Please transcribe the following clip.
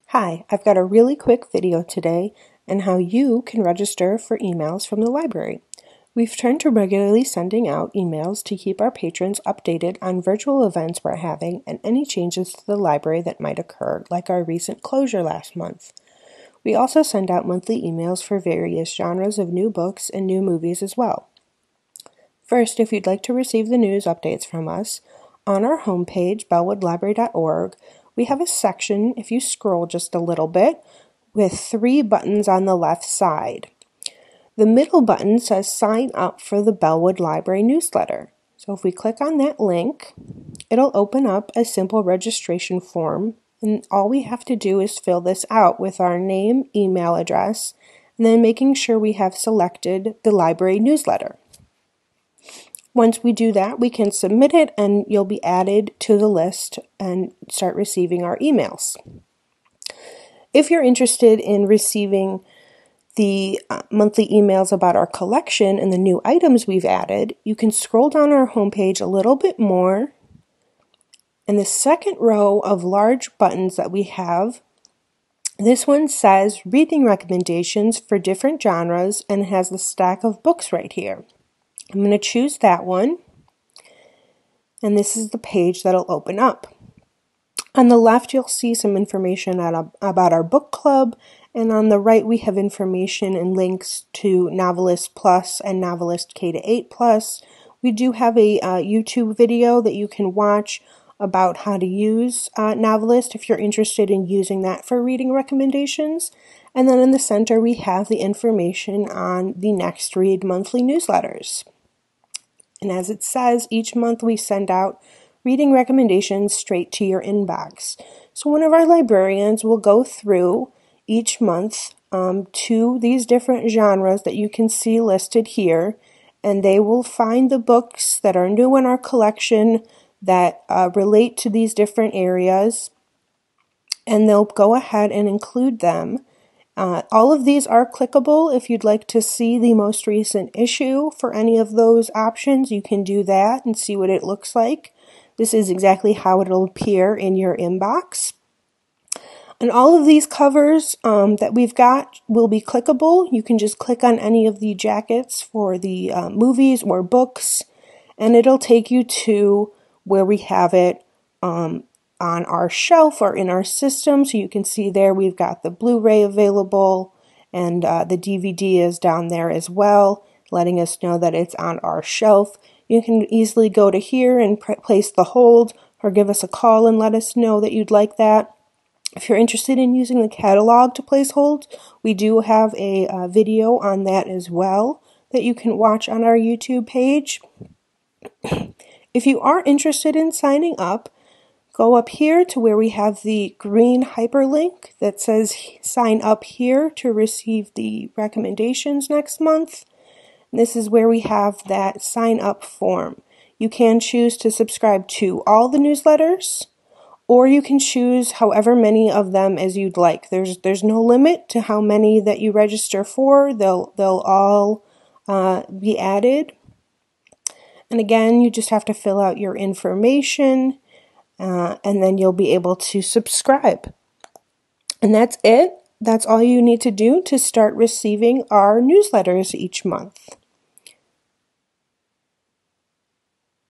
Hi, I've got a really quick video today on how you can register for emails from the library. We've turned to regularly sending out emails to keep our patrons updated on virtual events we're having and any changes to the library that might occur, like our recent closure last month. We also send out monthly emails for various genres of new books and new movies as well. First, if you'd like to receive the news updates from us, on our homepage, bellwoodlibrary.org, we have a section, if you scroll just a little bit, with 3 buttons on the left side. The middle button says sign up for the Bellwood Library newsletter. So if we click on that link, it'll open up a simple registration form, and all we have to do is fill this out with our name, email address, and then making sure we have selected the library newsletter. Once we do that, we can submit it and you'll be added to the list and start receiving our emails. If you're interested in receiving the monthly emails about our collection and the new items we've added, you can scroll down our homepage a little bit more. And the second row of large buttons that we have, this one says reading recommendations for different genres and has the stack of books right here. I'm going to choose that one, and this is the page that'll open up. On the left, you'll see some information about our book club, and on the right, we have information and links to Novelist Plus and Novelist K-8 Plus. We do have a YouTube video that you can watch about how to use Novelist if you're interested in using that for reading recommendations. And then in the center, we have the information on the Next Read monthly newsletters. And as it says, each month we send out reading recommendations straight to your inbox. So one of our librarians will go through each month to these different genres that you can see listed here, and they will find the books that are new in our collection that relate to these different areas, and they'll go ahead and include them. All of these are clickable. If you'd like to see the most recent issue for any of those options, you can do that and see what it looks like. This is exactly how it'll appear in your inbox. And all of these covers that we've got will be clickable. You can just click on any of the jackets for the movies or books, and it'll take you to where we have it on our shelf or in our system. So you can see there we've got the Blu-ray available, and the DVD is down there as well, letting us know that it's on our shelf. You can easily go to here and place the hold, or give us a call and let us know that you'd like that. If you're interested in using the catalog to place hold, we do have a video on that as well that you can watch on our YouTube page. If you are interested in signing up, go up here to where we have the green hyperlink that says sign up here to receive the recommendations next month. And this is where we have that sign up form. You can choose to subscribe to all the newsletters, or you can choose however many of them as you'd like. There's no limit to how many that you register for. They'll all be added. And again, you just have to fill out your information, and then you'll be able to subscribe. And that's it. That's all you need to do to start receiving our newsletters each month.